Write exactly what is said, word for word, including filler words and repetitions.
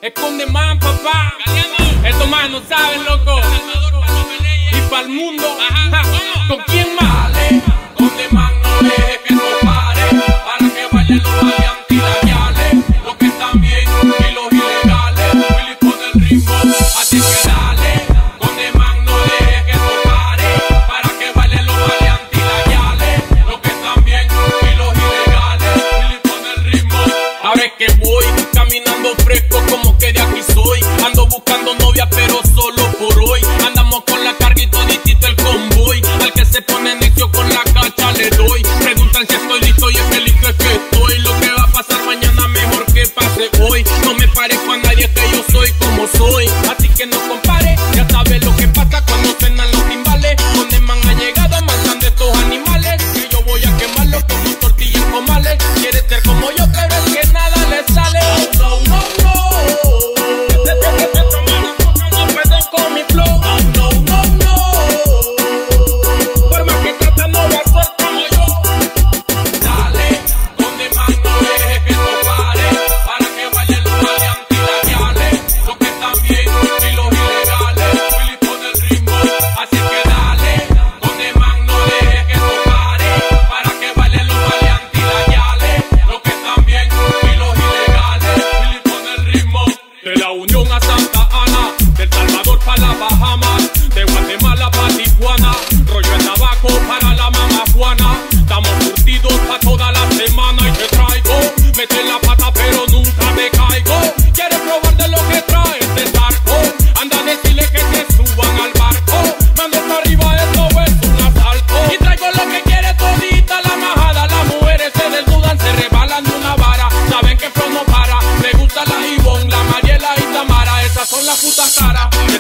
Esconde man, papá. Estos más no saben, loco. Y para el mundo, ajá. ¿Con quién más? Dale, Conde Man, no deje que no pare, para que bailen los valiantes y las yales, los que están bien y los ilegales. Willy con el ritmo, así que dale, Conde Man, no deje que no pare, para que bailen los valiantes y las yales, los que están bien y los ilegales. Willy con el ritmo. Ahora es que voy caminando fresco como que de aquí soy. Ando buscando novia pero solo por hoy. Andamos con la carga y toditito el convoy. Al que se pone necio con la cacha le doy. Preguntan si estoy listo y es que listo es que estoy. Lo que va a pasar mañana mejor que pase hoy. No me parezco a nadie, que yo soy como soy. Así que no compare, ya sabes lo que pasa cuando suenan los timbales. Donde man ha llegado matando estos animales, que yo voy a quemarlos como tortillas con males. Quiere ser como yo pero es que nada le sale. No, no, no. No pueden con mi flow. No, no, no, no. Por más que trata no va a ser como yo. Dale, Conde Man, no deje que no pare, para que bailen los valiantes y las yales, los que están bien y los ilegales. Willy con el ritmo, así que dale, Conde Man, no deje que no pare, para que bailen los valiantes y las yales, los que están bien y los ilegales. Willy con el ritmo. De la Unión a Santa Ana, del Salvador para las Bahamas, de Guatemala para Tijuana, rollo de tabaco para la mamá Juana. Estamos curtidos para toda la semana y te traigo, mete la pata pero nunca me caigo. ¿Quieres probar de lo que trae este zarco? Anda a decirle que se suban al barco. Mando para arriba, esto es un asalto. Y traigo lo que quiere todita la majada. Las mujeres se desnudan, se rebalan de una vara. Saben que Flow no para, me gusta la Ivonne, la Mariela y Tamara. Esas son las putas caras.